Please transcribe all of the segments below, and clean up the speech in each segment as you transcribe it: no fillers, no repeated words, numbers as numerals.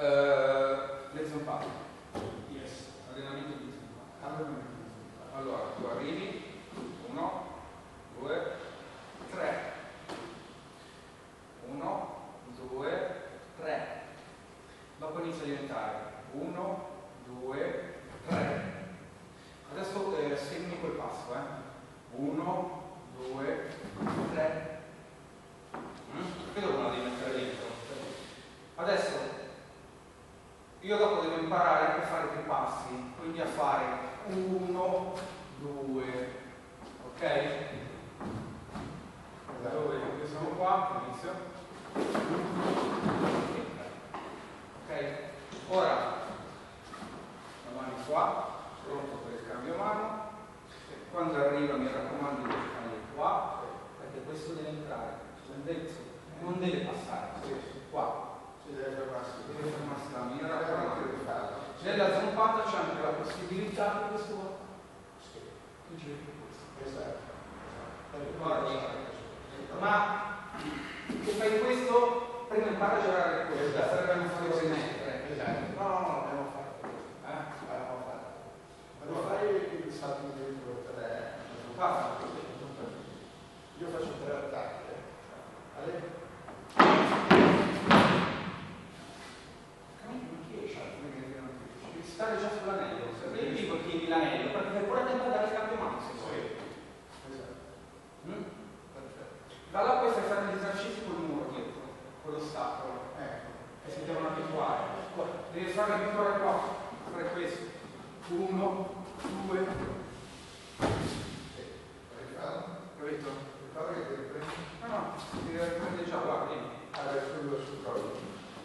le zampate. Yes, allenamento di zampate. Allora, tu arrivi, 1, 2, 3. 1, 2, 3. Dopo inizia a diventare 1, 2, 3. Adesso segni quel passo, 1, 2, 3. Vedo come la devi mettere dentro. Adesso io dopo devo imparare a fare più passi, quindi a fare 1, 2, ok? Dove siamo qua, inizio. Ok? Ora la mano qua, pronto per il cambio mano. Quando arriva mi raccomando di toccare qua, perché questo deve entrare, non deve passare, qua. Deve fermarsi là, mi raccomando di farlo. Nella zampata c'è anche la possibilità di questo tu giri questo. Esatto. Ma se fai questo, prima impara a girare questo, sarebbe un po' di mettere. Esatto. No, abbiamo fatto. Abbiamo fatto. Quando fai il salto dentro 3, io faccio 3 attacchi. Devi stare già sull'anello, se vedi tieni l'anello, perché fai pure tempo dare il cambio mano se vuoi. Esatto. Da là poi stai facendo gli esercizi col muro dietro, con l'ostacolo, che si devono abituare. Devi fare abituare qua, fare questo. 1, 2. Capito? No, devi riprendere già, guarda, vieni. Sul collo.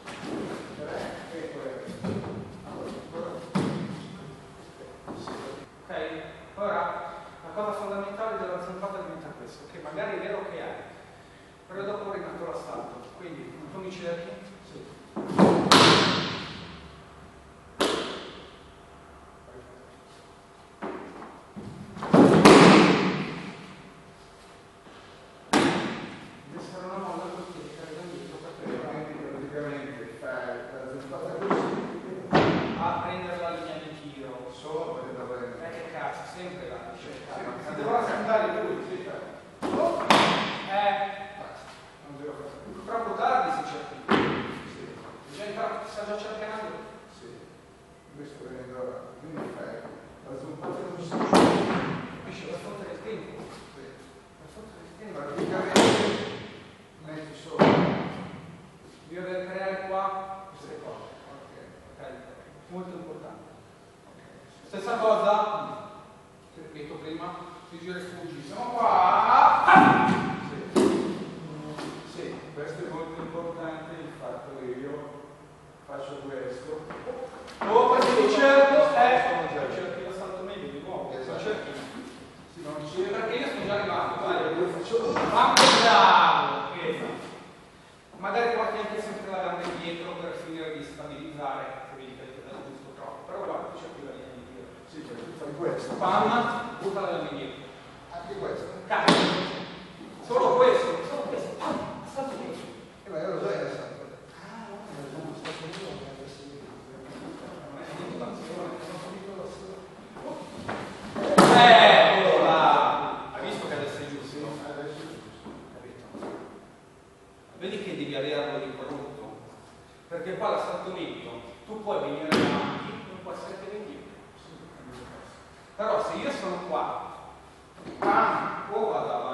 Ok? Ora, la cosa fondamentale della zampata diventa questo, che magari è vero che hai, però dopo rimetto la salto. Quindi, tu mi cerchi? Sì. Però se io sono qua, o vado